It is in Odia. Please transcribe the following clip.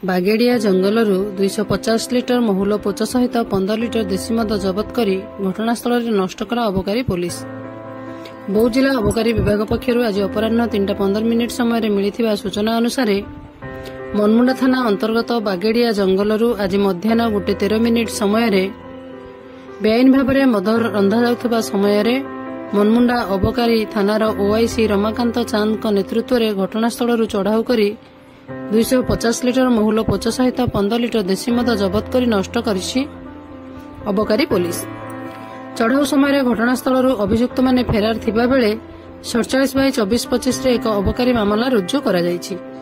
ବାଗେଡିଆ ଜଙ୍ଗଲରୁ 250 ଲିଟର ମହୁଲ ପୋଚ ସହିତ 15 ଲିଟର ଦେଶୀ ମଦ ଜବତ କରି ଘଟଣାସ୍ଥଳରେ ନଷ୍ଟ କଲା ଅବକାରୀ ପୋଲିସ। ବୌଦ୍ଧ ଜିଲ୍ଲା ଅବକାରୀ ବିଭାଗ ପକ୍ଷରୁ ଆଜି ଅପରାହ୍ନ 3:15 ସମୟରେ ମିଳିଥିବା ସୂଚନା ଅନୁସାରେ ମନମୁଣ୍ଡା ଥାନା ଅନ୍ତର୍ଗତ ବାଗେଡିଆ ଜଙ୍ଗଲରୁ ଆଜି ମଧ୍ୟାହ୍ନ 1:13 ସମୟରେ ବେଆଇନ ଭାବରେ ମଦ ରନ୍ଧାଯାଉଥିବା ସମୟରେ ମନମୁଣ୍ଡା ଅବକାରୀ ଥାନାର ଓଆଇସି ରମାକାନ୍ତ ଚାନ୍ଦଙ୍କ ନେତୃତ୍ୱରେ ଘଟଣାସ୍ଥଳରୁ ଚଢ଼ାଉ କରି 250 ଲିଟର ମହୁଲ ପୋଚ ସହିତ 15 ଲିଟର ଦେଶୀ ମଦ ଜବତ କରି ନଷ୍ଟ କରିଛି ଅବକାରୀ ପୋଲିସ। ଚଢ଼ାଉ ସମୟରେ ଘଟଣାସ୍ଥଳରୁ ଅଭିଯୁକ୍ତମାନେ ଫେରାର ଥିବାବେଳେ 47/24/25 ଏକ ଅବକାରୀ ମାମଲା ରୁଜୁ କରାଯାଇଛି।